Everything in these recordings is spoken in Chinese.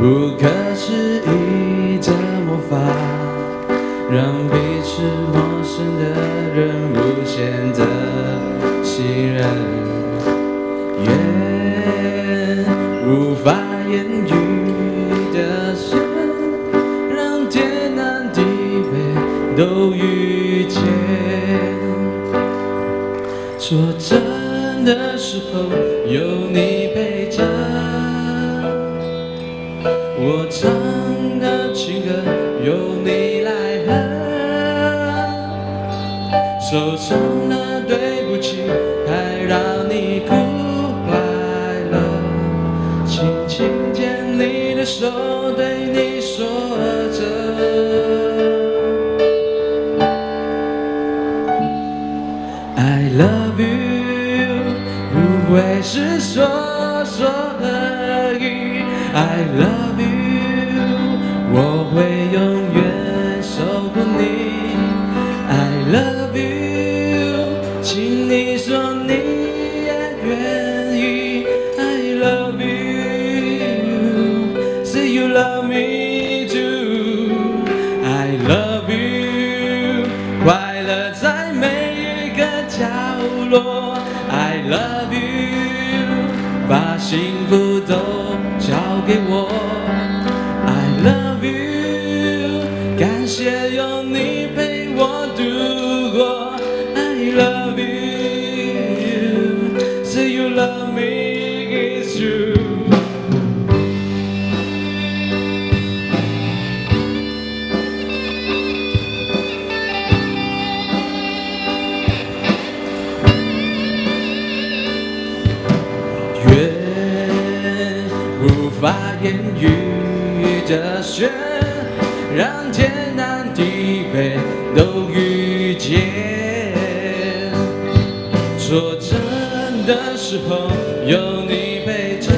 不可思议的魔法，让彼此陌生的人无限的信任，无法言语的深，让天南地北都遇见。说真的时候，有你陪着。我唱的情歌由你来哼，受伤了对不起，还让你哭坏了。轻轻牵你的手，对你说着 I love you， 不会是说而已。I love you， 我会永远守护你。I love you， 请你说你也愿意。I love you， say you love me too。I love you， 快乐在每一个角落。I love you， 把幸福都交给我 ，I love you， 感谢有你陪我度过 ，I love you， say you love me is true。无法言语的雪，让天南地北都遇见。说真的时候，有你陪着。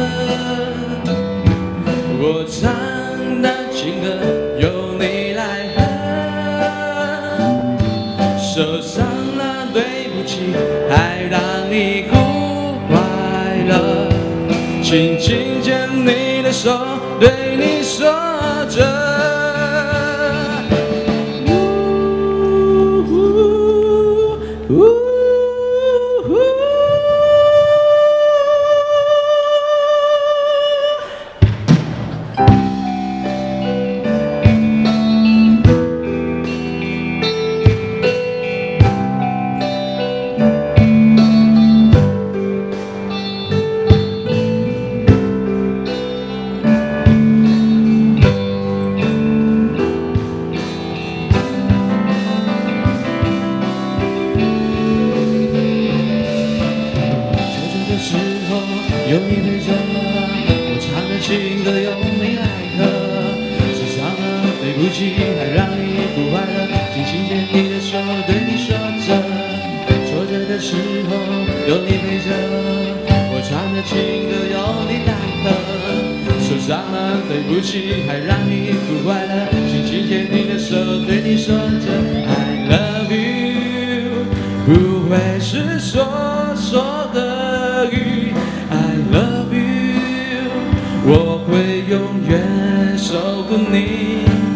我唱的情歌由你来哼，受伤了对不起，还让你哭坏了。轻轻牵你的手，对你说着。时候有你陪着，我唱的情歌由你来和，受伤了对不起，还让你不快乐，轻轻牵你的手，对你说着，挫折的时候有你陪着，我唱的情歌由你来和，受伤了对不起，还让你不快乐，轻轻牵你的手，对你说着 I love you， 不会是说而已。I love you， 我会永远守护你。